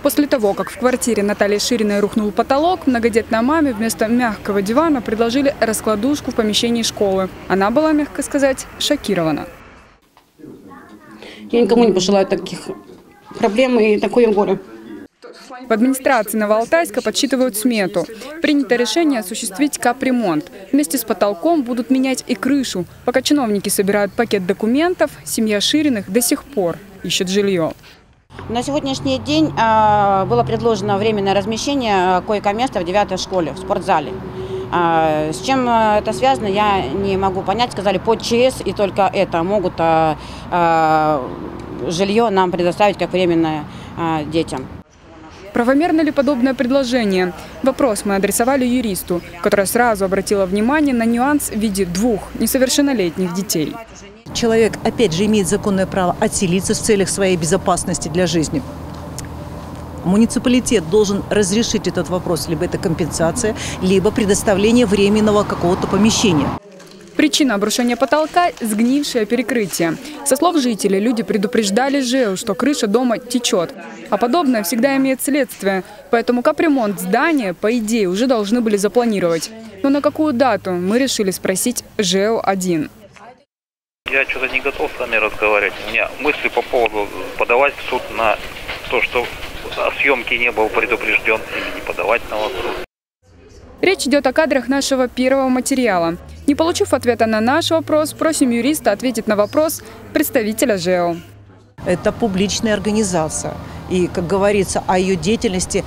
После того, как в квартире Натальи Шириной рухнул потолок, многодетной маме вместо мягкого дивана предложили раскладушку в помещении школы. Она была, мягко сказать, шокирована. Я никому не пожелаю таких проблем и такое горе. В администрации Новоалтайска подсчитывают смету. Принято решение осуществить капремонт. Вместе с потолком будут менять и крышу. Пока чиновники собирают пакет документов, семья Шириных до сих пор ищет жилье. На сегодняшний день было предложено временное размещение койко-места в 9-й школе, в спортзале. С чем это связано, я не могу понять. Сказали, под ЧС и только это могут жилье нам предоставить как временное детям. Правомерно ли подобное предложение? Вопрос мы адресовали юристу, которая сразу обратила внимание на нюанс в виде 2 несовершеннолетних детей. Человек, опять же, имеет законное право отселиться в целях своей безопасности для жизни. Муниципалитет должен разрешить этот вопрос, либо это компенсация, либо предоставление временного какого-то помещения. Причина обрушения потолка – сгнившее перекрытие. Со слов жителей, люди предупреждали ЖЭУ, что крыша дома течет. А подобное всегда имеет следствие. Поэтому капремонт здания, по идее, уже должны были запланировать. Но на какую дату, мы решили спросить ЖЭУ-1. Я что-то не готов с вами разговаривать. У меня мысли по поводу подавать в суд на то, что о съемке не был предупрежден, или не подавать на вас в суд. Речь идет о кадрах нашего первого материала. Не получив ответа на наш вопрос, просим юриста ответить на вопрос представителя ЖЭУ. Это публичная организация. И, как говорится, о ее деятельности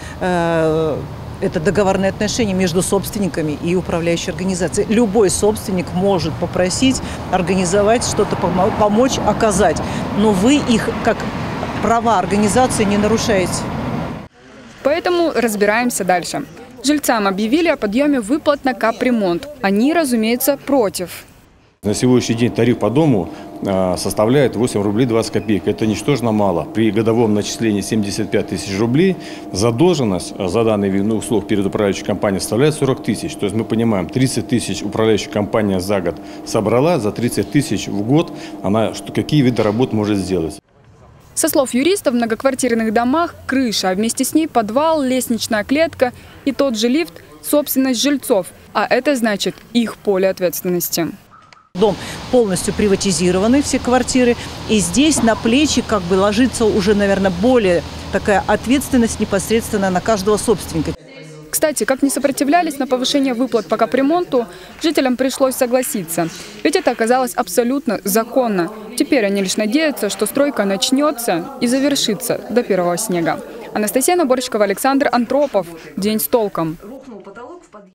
это договорные отношения между собственниками и управляющей организацией. Любой собственник может попросить организовать что-то, помочь, оказать. Но вы их, как права организации, не нарушаете. Поэтому разбираемся дальше. Жильцам объявили о подъеме выплат на капремонт. Они, разумеется, против. На сегодняшний день тариф по дому составляет 8 рублей 20 копеек. Это ничтожно мало. При годовом начислении 75 тысяч рублей задолженность за данный вид услуг перед управляющей компанией составляет 40 тысяч. То есть мы понимаем, 30 тысяч управляющая компания за год собрала, за 30 тысяч в год она какие виды работ может сделать. Со слов юриста, в многоквартирных домах крыша, а вместе с ней подвал, лестничная клетка и тот же лифт – собственность жильцов. А это значит их поле ответственности. Дом полностью приватизированный, все квартиры. И здесь на плечи ложится уже, наверное, более такая ответственность непосредственно на каждого собственника. Кстати, как не сопротивлялись на повышение выплат по капремонту, жителям пришлось согласиться. Ведь это оказалось абсолютно законно. Теперь они лишь надеются, что стройка начнется и завершится до первого снега. Анастасия Наборчикова, Александр Антропов. День с толком.